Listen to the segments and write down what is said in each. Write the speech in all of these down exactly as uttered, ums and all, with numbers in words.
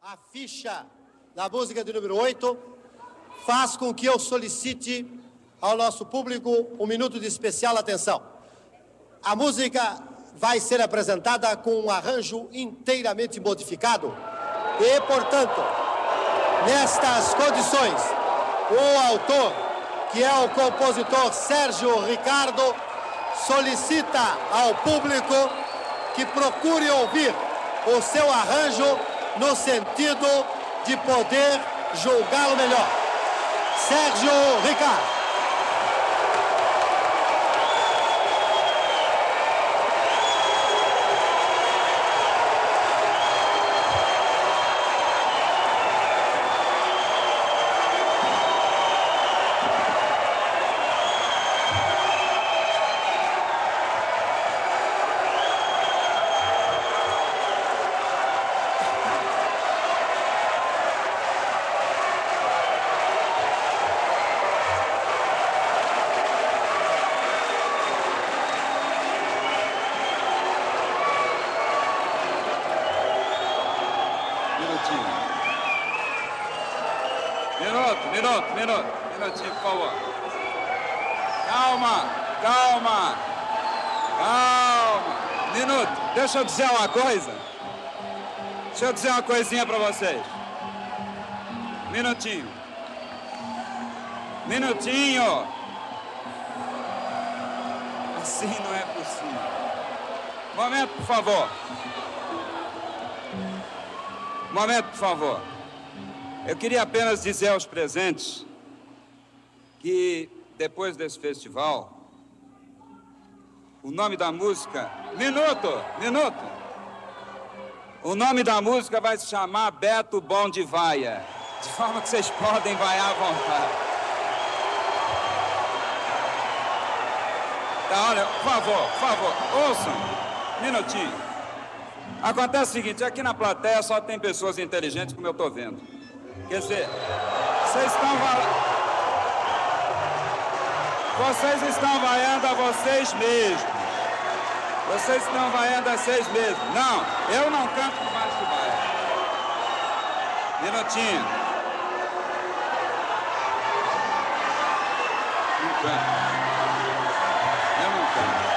A ficha da música de número oito faz com que eu solicite ao nosso público um minuto de especial atenção. A música vai ser apresentada com um arranjo inteiramente modificado e, portanto, nestas condições, o autor, que é o compositor Sérgio Ricardo, solicita ao público que procure ouvir o seu arranjo no sentido de poder julgá-lo melhor. Sérgio Ricardo. Minuto, minuto, minuto, minutinho, por favor. Calma, calma, calma. Minuto, deixa eu dizer uma coisa. Deixa eu dizer uma coisinha pra vocês. Minutinho. Minutinho. Assim não é possível. Momento, por favor. Momento, por favor. Eu queria apenas dizer aos presentes que, depois desse festival, o nome da música... Minuto! Minuto! O nome da música vai se chamar Beto Bom de Vaia, de forma que vocês podem vaiar à vontade. Tá, olha, por favor, por favor, ouçam, minutinho. Acontece o seguinte, aqui na plateia só tem pessoas inteligentes, como eu estou vendo. Quer dizer, vocês estão va... vocês estão vaiando a vocês mesmos. Vocês estão vaiando a vocês mesmos. Não, eu não canto por baixo do baile. Minutinho. Não canto. Eu não canto.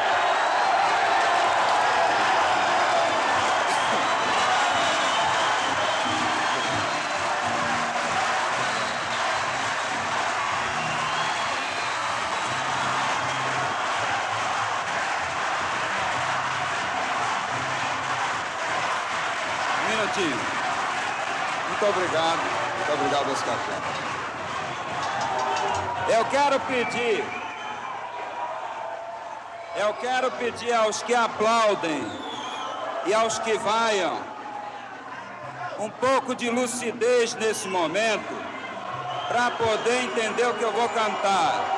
Muito obrigado, muito obrigado, Oscar. Eu quero pedir, eu quero pedir aos que aplaudem e aos que vaiam um pouco de lucidez nesse momento para poder entender o que eu vou cantar.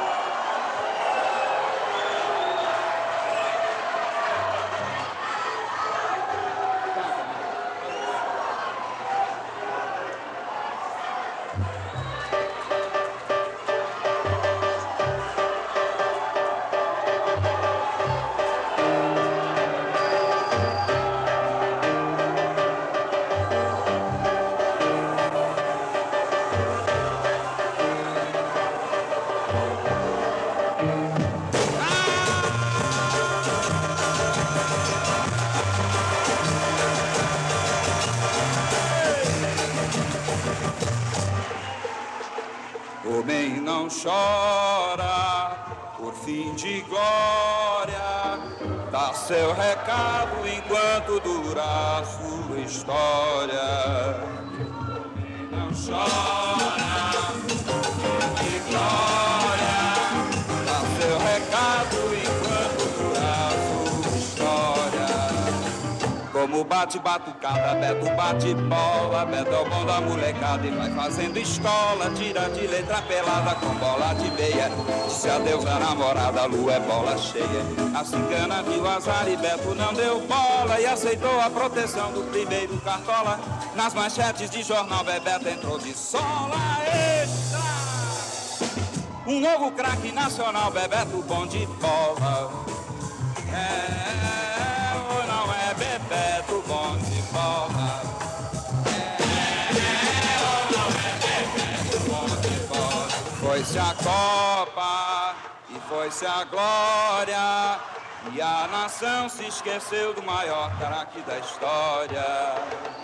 Homem não chora por fim de glória, dá seu recado enquanto durar a sua história. Homem não chora por fim de glória, dá seu recado enquanto durar a sua história. Como bate batucada, Beto bate bola, Beto é o bom da molecada e vai fazendo escola, tira de letra pelada com bola de meia. Disse adeus à namorada, a lua é bola cheia. A cigana viu azar e Beto não deu bola e aceitou a proteção do primeiro cartola. Nas manchetes de jornal, Bebeto entrou de sola extra. Um novo craque nacional, Bebeto bom de bola. É, ou não é Bebeto bom de bola? É. Foi-se a Copa e foi-se a glória, e a nação se esqueceu do maior craque da história.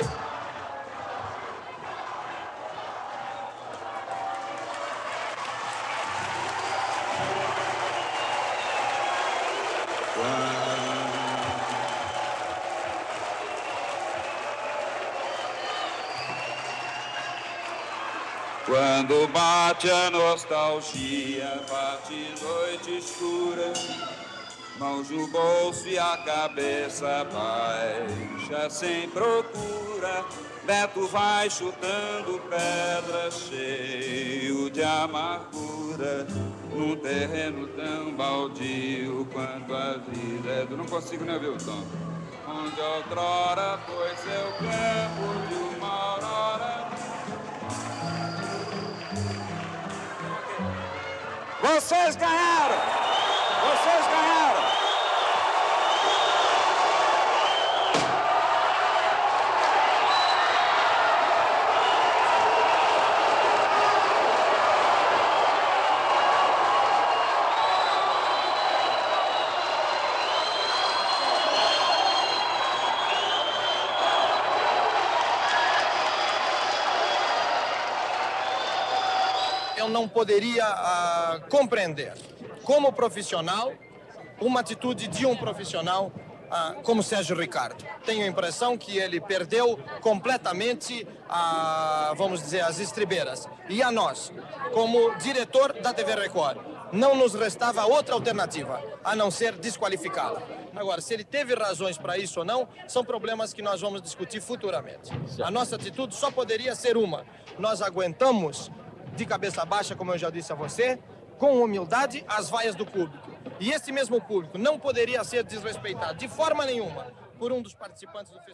Quando bate a nostalgia, bate noite escura, mãos no bolso e a cabeça baixa sem procura. Beto vai chutando pedra, cheio de amargura, num terreno tão baldio quanto a vida é. Eu não consigo nem ouvir o tom. Onde outrora foi seu campo de uma aurora. Vocês ganharam! Vocês ganharam! Eu não poderia uh, compreender, como profissional, uma atitude de um profissional uh, como Sérgio Ricardo. Tenho a impressão que ele perdeu completamente, uh, vamos dizer, as estribeiras. E a nós, como diretor da T V Record, não nos restava outra alternativa, a não ser desqualificá-la. Agora, se ele teve razões para isso ou não, são problemas que nós vamos discutir futuramente. A nossa atitude só poderia ser uma. Nós aguentamos de cabeça baixa, como eu já disse a você, com humildade, as vaias do público. E esse mesmo público não poderia ser desrespeitado de forma nenhuma por um dos participantes do festival.